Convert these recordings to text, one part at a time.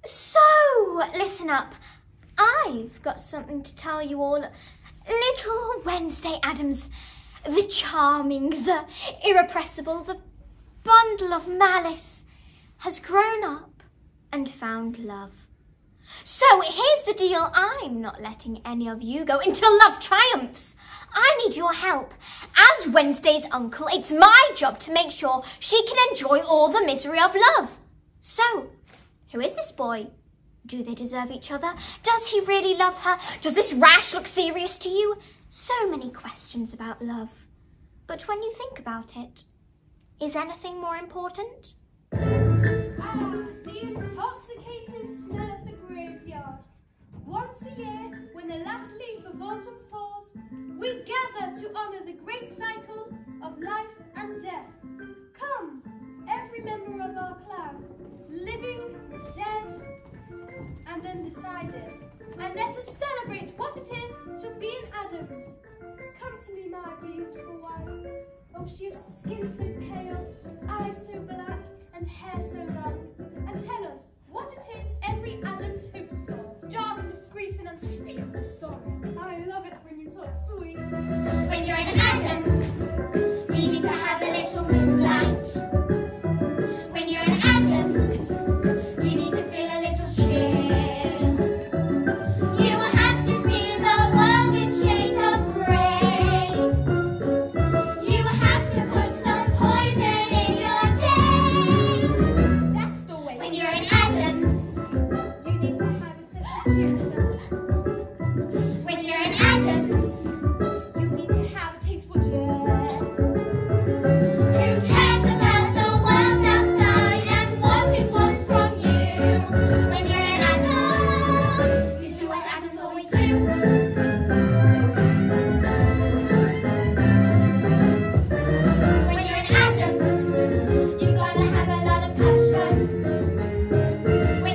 So, listen up. I've got something to tell you all. Little Wednesday Addams, the charming, the irrepressible, the bundle of malice, has grown up and found love. So here's the deal. I'm not letting any of you go until love triumphs. I need your help. As Wednesday's uncle, it's my job to make sure she can enjoy all the misery of love. So, who is this boy? Do they deserve each other? Does he really love her? Does this rash look serious to you? So many questions about love. But when you think about it, is anything more important? The intoxicating smell of the graveyard. Once a year, when the last leaf of autumn falls, we gather to honour the great cycle of life and death. Come, every member of our clan, living, dead, and undecided, and let us celebrate what it is to be an Addams. Come to me, my beautiful wife. Oh, she has skin so pale, eyes so black, and hair so long. And tell us what it is every Addams hopes for. Darkness, grief, and unspeakable sorrow. I love it when you talk sweet. When you're an Addams, you need to have a little moonlight. When you're an Addams, you need to feel a little chill. You will have to see the world in shades of grey. You will have to put some poison in your day. That's the way. When you're an Addams, You need to have a sense of humor. when you're an Addams, You need to have a taste for death. who cares about the world outside and what it wants from you? When you're an Addams, you do what Addams always do. When you're an Addams, you gotta have a lot of passion. When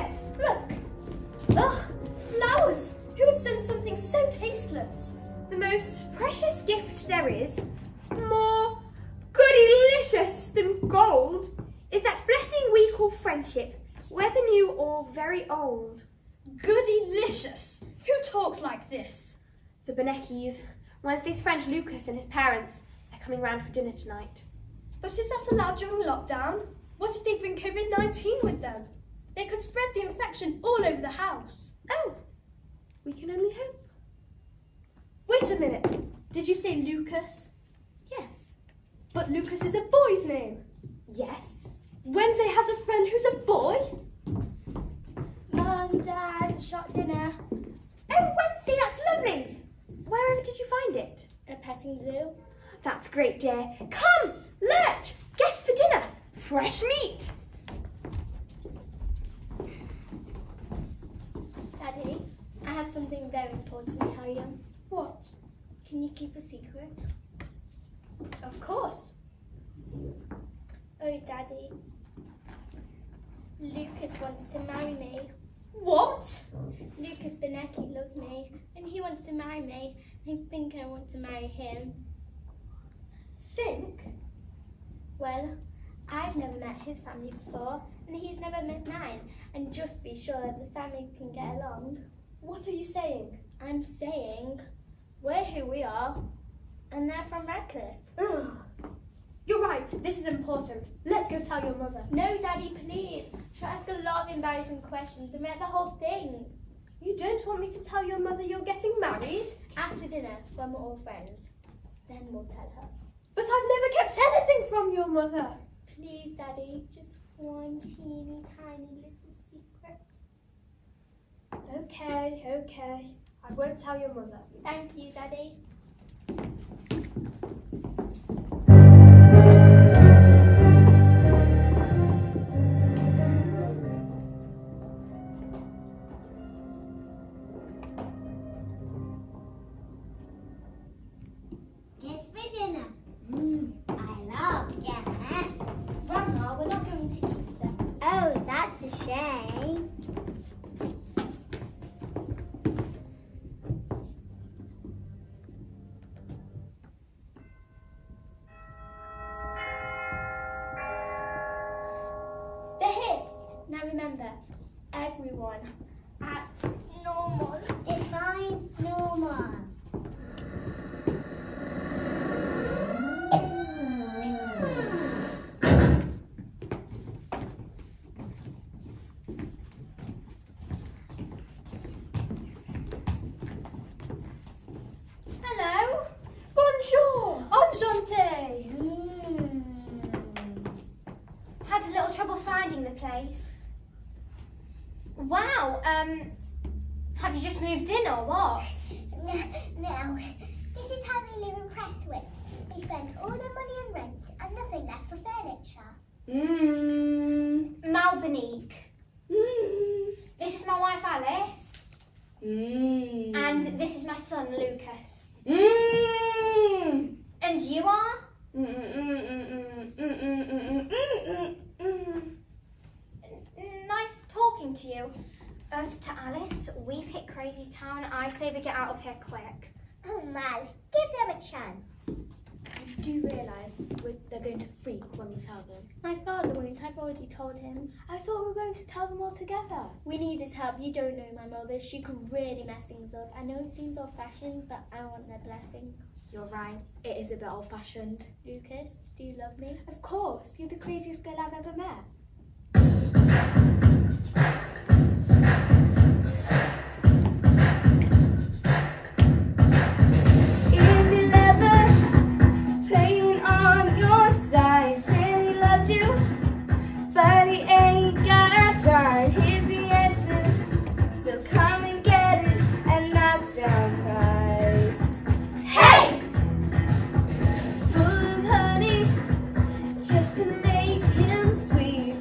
Yes, look. Ugh, flowers. Who would send something so tasteless? The most precious gift there is, more goodylicious than gold, is that blessing we call friendship, whether new or very old. Goodylicious. Who talks like this? The Beneckis, Wednesday's friend Lucas and his parents, they're coming round for dinner tonight. But is that allowed during lockdown? What if they bring COVID-19 with them? They could spread the infection all over the house. Oh, we can only hope. Wait a minute. Did you say Lucas? Yes. But Lucas is a boy's name. Yes. Wednesday has a friend who's a boy? Mum, Dad, shot dinner. Oh, Wednesday, that's lovely. Wherever did you find it? A petting zoo. That's great, dear. Come, Lurch, guess for dinner. Fresh meat. Daddy, I have something very important to tell you. What? Can you keep a secret? Of course. Oh, Daddy. Lucas wants to marry me. What? Lucas Benecki loves me and he wants to marry me. I think I want to marry him. Think? Well, I've never met his family before and he's never met mine. And just to be sure that the families can get along, What are you saying? I'm saying we're who we are and they're from Radcliffe. Ugh. You're right. This is important. Let's go tell your mother. No, Daddy, please. She'll ask a lot of embarrassing questions and wreck the whole thing. You don't want me to tell your mother you're getting married? After dinner, when we're all friends, then we'll tell her. But I've never kept anything from your mother. Please, Daddy, just one teeny tiny little secret. Okay. I won't tell your mother. Thank you, Daddy. Guess for dinner. I love gas. Grandma, we're not going to eat them. Oh, that's a shame. They're here. Now remember, everyone act normal. Define normal. Hello. Bonjour. Enchanté. Had a little trouble finding the place. Wow, have you just moved in or what? No, this is how they live in Prestwich. They spend all their money on rent and nothing left for furniture. Malbonique. This is my wife Alice. And this is my son Lucas. And you are? Nice talking to you. Earth to Alice, we've hit Crazy Town. I say we get out of here quick. Oh, Mal, give them a chance. You do realise they're going to freak when we tell them. My father won't. I've already told him. I thought we were going to tell them all together. We need his help. You don't know my mother. She could really mess things up. I know it seems old-fashioned, but I want their blessing. You're right, it is a bit old-fashioned. Lucas, do you love me? Of course, you're the craziest girl I've ever met. Is your lover playing on your side? Said he loved you, but he ain't got time. Here's the answer, so come and get it at knockdown price. Hey! Full of honey, just to make him sweet.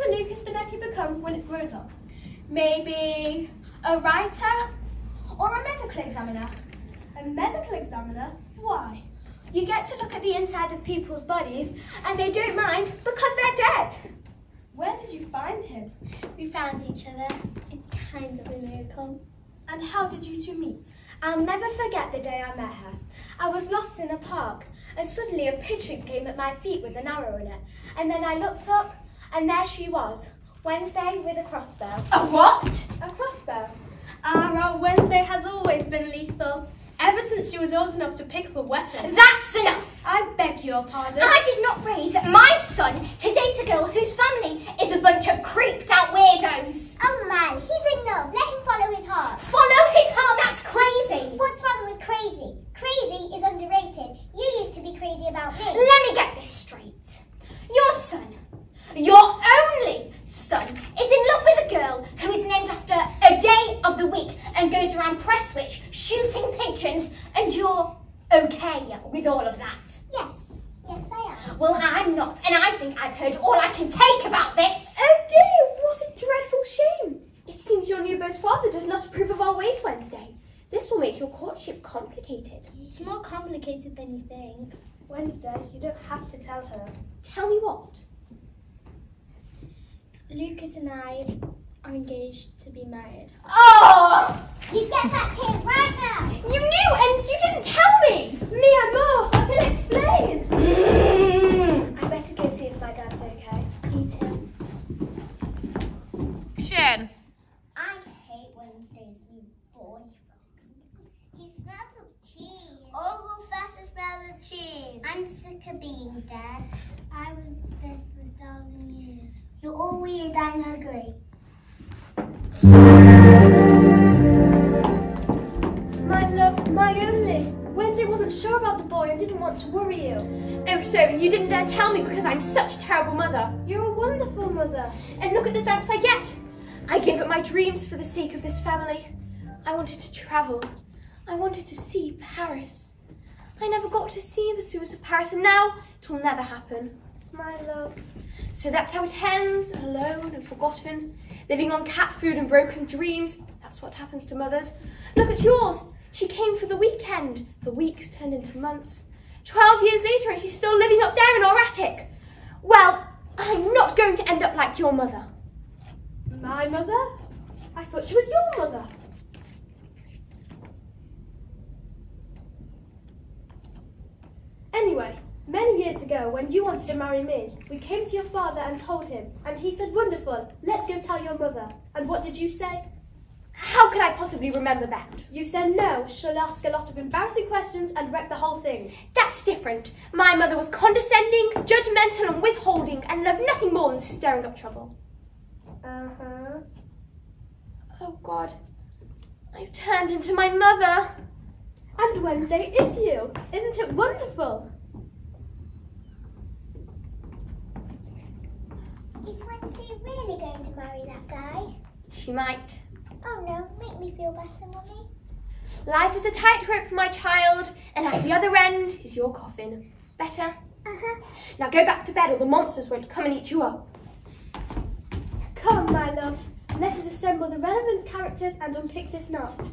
will Lucas Benecchi become when it grows up? Maybe a writer or a medical examiner? A medical examiner? Why? You get to look at the inside of people's bodies and they don't mind because they're dead. Where did you find him? We found each other. It's kind of a miracle. And how did you two meet? I'll never forget the day I met her. I was lost in a park and suddenly a pigeon came at my feet with an arrow in it. And then I looked up and there she was, Wednesday with a crossbow. A what? A crossbow. Our Wednesday has always been lethal. Ever since she was old enough to pick up a weapon. That's enough! I beg your pardon. I did not raise my son to date a girl whose family is a bunch of creeped out weirdos. Oh man, he's in love. Let him follow his heart. Follow his heart, that's crazy. What's wrong with crazy? Crazy is underrated. You used to be crazy about me. Let me get this straight. Your son, your only son, is in love with a girl who is named after a day of the week and goes around Prestwich shooting pigeons, and you're okay with all of that? Yes. Yes, I am. Well, I'm not, and I think I've heard all I can take about this. Oh dear, what a dreadful shame. It seems your new beau's father does not approve of our ways, Wednesday. This will make your courtship complicated. It's more complicated than you think. Wednesday, you don't have to tell her. Tell me what? Lucas and I are engaged to be married. Oh! You get that kid right now. You knew and you didn't tell me! Me and more. I will explain. I better go see if my dad's okay. Me too. Shen. I hate Wednesday's new boyfriend. He smells of cheese. Oh, who fastest smells of cheese? I'm sick of being dead. I was dead for 1,000 years. You're all weird and ugly. My love, my only. Wednesday wasn't sure about the boy and didn't want to worry you. Oh, so you didn't dare tell me because I'm such a terrible mother. You're a wonderful mother. And look at the thanks I get. I gave up my dreams for the sake of this family. I wanted to travel. I wanted to see Paris. I never got to see the sewers of Paris, and now it will never happen. My love. So that's how it ends, alone and forgotten, living on cat food and broken dreams. That's what happens to mothers. Look at yours. She came for the weekend. The weeks turned into months. 12 years later and she's still living up there in our attic. Well, I'm not going to end up like your mother. My mother? I thought she was your mother. Anyway, many years ago, when you wanted to marry me, we came to your father and told him, and he said, wonderful, let's go tell your mother. And what did you say? How could I possibly remember that? You said no, she'll ask a lot of embarrassing questions and wreck the whole thing. That's different. My mother was condescending, judgmental and withholding and loved nothing more than stirring up trouble. Uh-huh. Oh God, I've turned into my mother. And Wednesday is you. Isn't it wonderful? Is Wednesday really going to marry that guy? She might. Oh no, make me feel better, Mummy. Life is a tightrope, my child, and at the other end is your coffin. Better? Uh-huh. Now go back to bed or the monsters won't come and eat you up. Come, my love. Let us assemble the relevant characters and unpick this knot.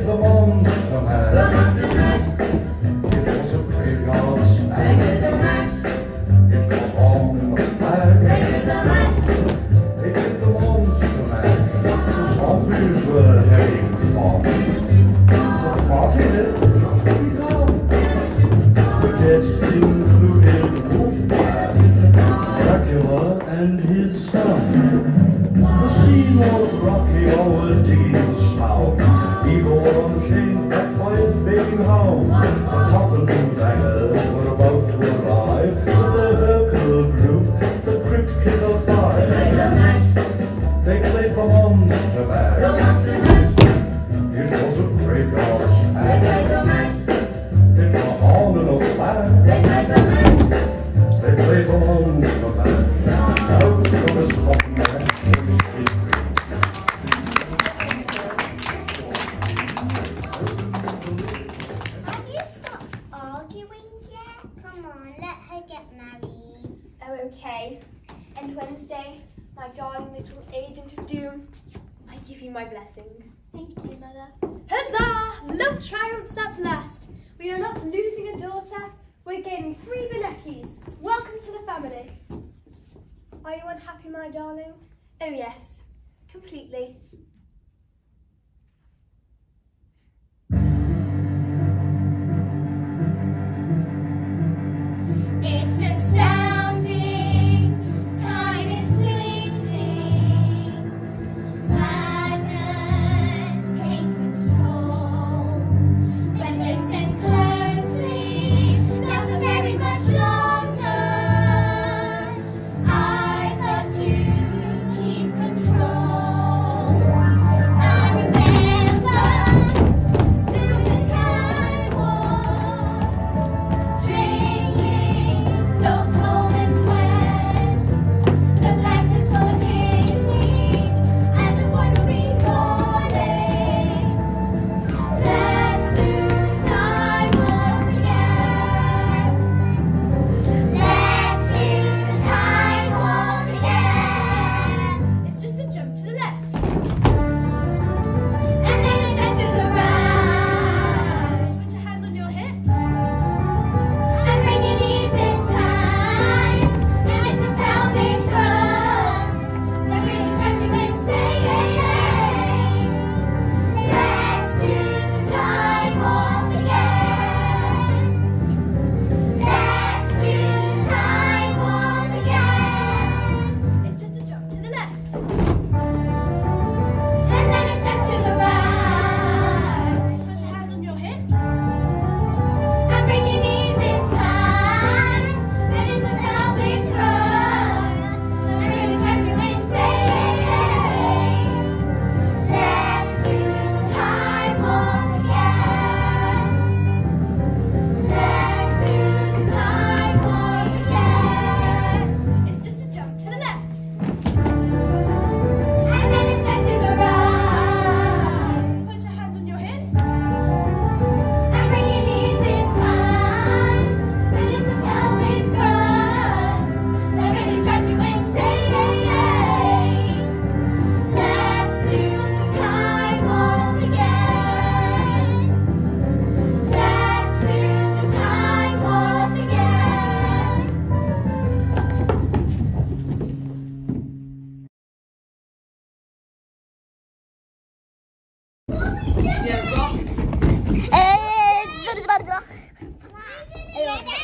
It was a graveyard smash. getting home. The coffin bangers were about to arrive with their vocal group, the Crypt Kicker Five. They played the Monster Mash. It was a graveyard smash. It was on in a flash. They played the Monster Mash. Out from his coffin mash. Have you stopped arguing yet? Come on, let her get married. Oh, okay. And Wednesday, my darling little agent of doom, I give you my blessing. Thank you, Mother. Huzzah! Love triumphs at last. We are not losing a daughter. We're gaining 3 Bileckis. Welcome to the family. Are you unhappy, my darling? Oh yes, completely. It's astounding, time is fleeting, madness takes its toll. But listen closely, not for very much longer. I've got to keep control. I remember during the time war, drinking those moments when the blackness will hit me and the void will be calling. Let's do the time warp again. Let's do the time warp again. It's just a jump to the left. And then a step to the right. Put your hands on your hips. And bring your knees in tight. And lift the pelvic thrust. That really drives you insane. Let's do the time warp again. Let's do the time warp again. It's just a jump to the left. And then a step to the right. Put your hands on your hips. And bring your knees in tight. And it's a pelvic thrust that really drives you insane. Let's do the time warp again. Let's do the time warp again. It's just a jump to the left. And then a step to the right. Put your hands on your hips. And bring your knees in tight. And it's the pelvic thrust that really drives you insane. Let's do the time warp again. Let's do the time warp again. Yeah,